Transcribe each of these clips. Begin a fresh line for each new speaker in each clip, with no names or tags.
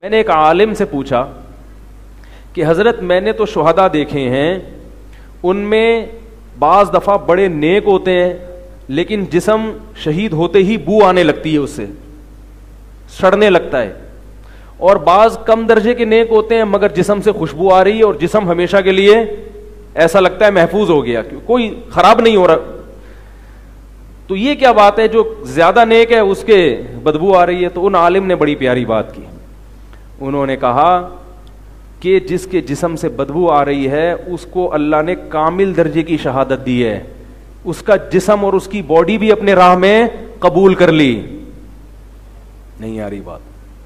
میں نے ایک عالم سے پوچھا کہ حضرت میں نے تو شہداء دیکھے ہیں, ان میں بعض دفعہ بڑے نیک ہوتے ہیں لیکن جسم شہید ہوتے ہی بو آنے لگتی ہے, اس سے سڑنے لگتا ہے, اور بعض کم درجے کے نیک ہوتے ہیں مگر جسم سے خوشبو آ رہی ہے اور جسم ہمیشہ کے لیے ایسا لگتا ہے محفوظ ہو گیا, کوئی خراب نہیں ہو رہا. تو یہ کیا بات ہے, جو زیادہ نیک ہے اس کے بدبو آ رہی ہے؟ تو ان عالم نے بڑی پیاری بات کی. انہوں نے کہا کہ جس کے جسم سے بدبو آ رہی ہے اس کو اللہ نے کامل درجے کی شہادت دی ہے, اس کا جسم اور اس کی باڈی بھی اپنے راہ میں قبول کر لی. نہیں آ رہی بات؟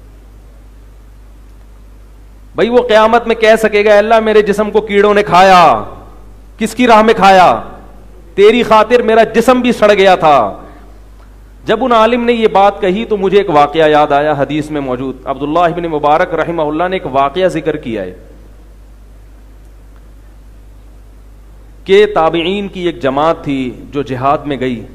بھائی وہ قیامت میں کہہ سکے گا اللہ میرے جسم کو کیڑوں نے کھایا, کس کی راہ میں کھایا؟ تیری خاطر میرا جسم بھی سڑ گیا تھا. جب ان عالم نے یہ بات کہی تو مجھے ایک واقعہ یاد آیا, حدیث میں موجود. عبداللہ ابن مبارک رحمہ اللہ نے ایک واقعہ ذکر کیا ہے کہ تابعین کی ایک جماعت تھی جو جہاد میں گئی,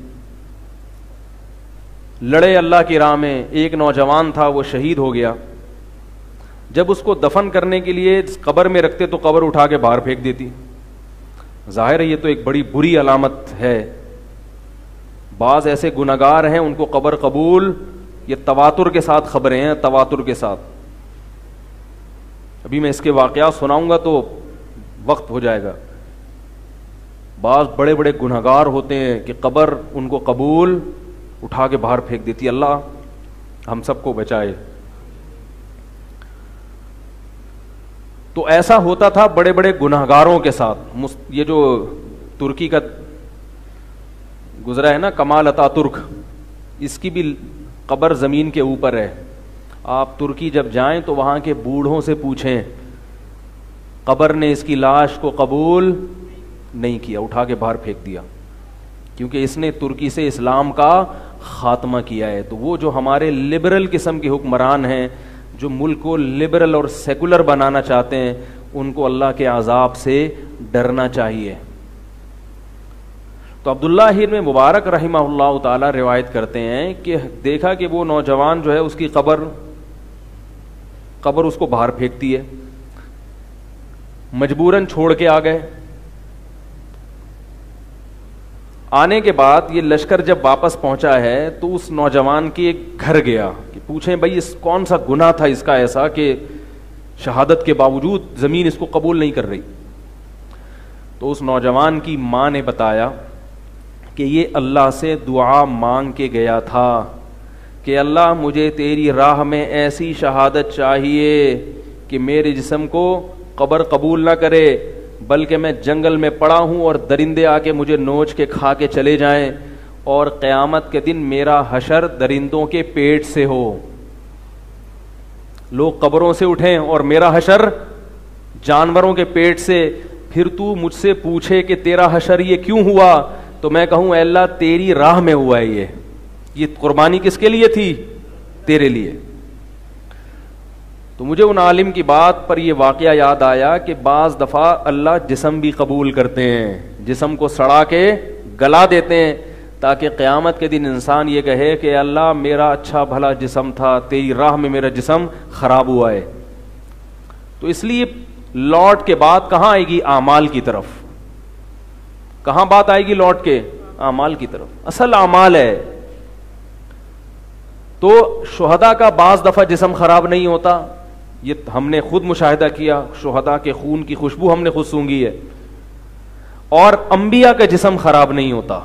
لڑے اللہ کی راہ میں. ایک نوجوان تھا وہ شہید ہو گیا. جب اس کو دفن کرنے کے لیے قبر میں رکھتے تو قبر اٹھا کے باہر پھینک دیتی. ظاہر ہے یہ تو ایک بڑی بری علامت ہے. بعض ایسے گناہگار ہیں ان کو قبر قبول, یہ تواتر کے ساتھ خبریں ہیں, تواتر کے ساتھ. ابھی میں اس کے واقعات سناؤں گا تو وقت ہو جائے گا. بعض بڑے بڑے گناہگار ہوتے ہیں کہ قبر ان کو قبول, اٹھا کے باہر پھینک دیتی. اللہ ہم سب کو بچائے. تو ایسا ہوتا تھا بڑے بڑے گناہگاروں کے ساتھ. یہ جو ترکی کا گزرا ہے نا کمال اتا ترک, اس کی بھی قبر زمین کے اوپر ہے. آپ ترکی جب جائیں تو وہاں کے بوڑھوں سے پوچھیں, قبر نے اس کی لاش کو قبول نہیں کیا, اٹھا کے باہر پھینک دیا, کیونکہ اس نے ترکی سے اسلام کا خاتمہ کیا ہے. تو وہ جو ہمارے لبرل قسم کے حکمران ہیں, جو ملک کو لبرل اور سیکولر بنانا چاہتے ہیں, ان کو اللہ کے عذاب سے ڈرنا چاہیے. تو عبداللہ ابن مبارک رحمہ اللہ تعالی روایت کرتے ہیں کہ دیکھا کہ وہ نوجوان جو ہے اس کی قبر اس کو باہر پھینکتی ہے. مجبوراً چھوڑ کے آ گئے. آنے کے بعد یہ لشکر جب واپس پہنچا ہے تو اس نوجوان کے ایک گھر گیا کہ پوچھیں بھائی اس کون سا گناہ تھا اس کا ایسا کہ شہادت کے باوجود زمین اس کو قبول نہیں کر رہی. تو اس نوجوان کی ماں نے بتایا کہ یہ اللہ سے دعا مانگ کے گیا تھا کہ اللہ مجھے تیری راہ میں ایسی شہادت چاہیے کہ میرے جسم کو قبر قبول نہ کرے, بلکہ میں جنگل میں پڑا ہوں اور درندے آ کے مجھے نوچ کے کھا کے چلے جائیں, اور قیامت کے دن میرا حشر درندوں کے پیٹ سے ہو. لوگ قبروں سے اٹھیں اور میرا حشر جانوروں کے پیٹ سے. پھر تو مجھ سے پوچھے کہ تیرا حشر یہ کیوں ہوا, تو میں کہوں اے اللہ تیری راہ میں ہوا ہے. یہ قربانی کس کے لیے تھی؟ تیرے لیے. تو مجھے ان عالم کی بات پر یہ واقعہ یاد آیا کہ بعض دفعہ اللہ جسم بھی قبول کرتے ہیں, جسم کو سڑا کے گلا دیتے ہیں تاکہ قیامت کے دن انسان یہ کہے کہ اللہ میرا اچھا بھلا جسم تھا, تیری راہ میں میرا جسم خراب ہوا ہے. تو اس لیے لوٹ کے بات کہاں آئے گی؟ اعمال کی طرف. کہاں بات آئے گی لوٹ کے؟ اعمال کی طرف. اصل اعمال ہے. تو شہداء کا بعض دفعہ جسم خراب نہیں ہوتا, یہ ہم نے خود مشاہدہ کیا. شہداء کے خون کی خوشبو ہم نے خود سونگھی ہے. اور انبیاء کا جسم خراب نہیں ہوتا.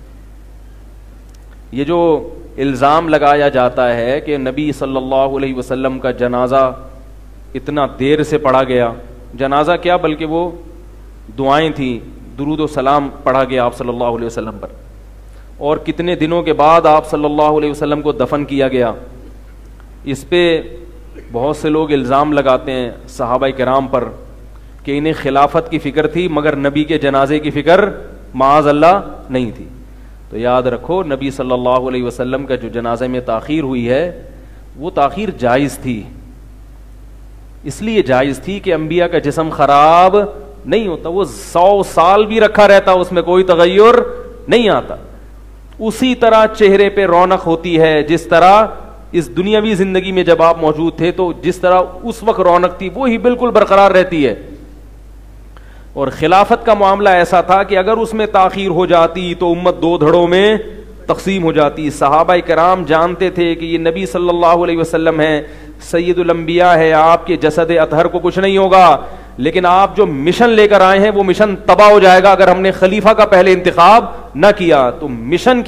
یہ جو الزام لگایا جاتا ہے کہ نبی صلی اللہ علیہ وسلم کا جنازہ اتنا دیر سے پڑھا گیا, جنازہ کیا بلکہ وہ دعائیں تھیں, درود و سلام پڑھا گیا آپ صلی اللہ علیہ وسلم پر, اور کتنے دنوں کے بعد آپ صلی اللہ علیہ وسلم کو دفن کیا گیا. اس پہ بہت سے لوگ الزام لگاتے ہیں صحابہ کرام پر کہ انہیں خلافت کی فکر تھی مگر نبی کے جنازے کی فکر معاذ اللہ نہیں تھی. تو یاد رکھو نبی صلی اللہ علیہ وسلم کا جو جنازے میں تاخیر ہوئی ہے وہ تاخیر جائز تھی. اس لیے جائز تھی کہ انبیاء کا جسم خراب نہیں ہوتا, وہ 100 سال بھی رکھا رہتا, اس میں کوئی تغیر نہیں آتا. اسی طرح چہرے پہ رونق ہوتی ہے جس طرح اس دنیاوی زندگی میں جب آپ موجود تھے تو جس طرح اس وقت رونق تھی وہی بالکل برقرار رہتی ہے. اور خلافت کا معاملہ ایسا تھا کہ اگر اس میں تاخیر ہو جاتی تو امت دو دھڑوں میں تقسیم ہو جاتی. صحابہ کرام جانتے تھے کہ یہ نبی صلی اللہ علیہ وسلم ہیں, سید الانبیاء ہے, آپ کے جسد اطہر کو کچھ نہیں ہوگا, لیکن آپ جو مشن لے کر آئے ہیں وہ مشن تباہ ہو جائے گا اگر ہم نے خلیفہ کا پہلے انتخاب نہ کیا. تو مشن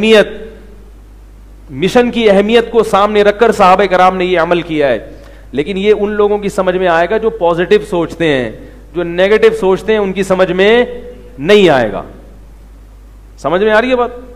کی اہمیت کو سامنے رکھ کر صحابہ کرام نے یہ عمل کیا ہے. لیکن یہ ان لوگوں کی سمجھ میں آئے گا جو پازیٹو سوچتے ہیں, جو نیگیٹو سوچتے ہیں ان کی سمجھ میں نہیں آئے گا. سمجھ میں آ رہی ہے بات؟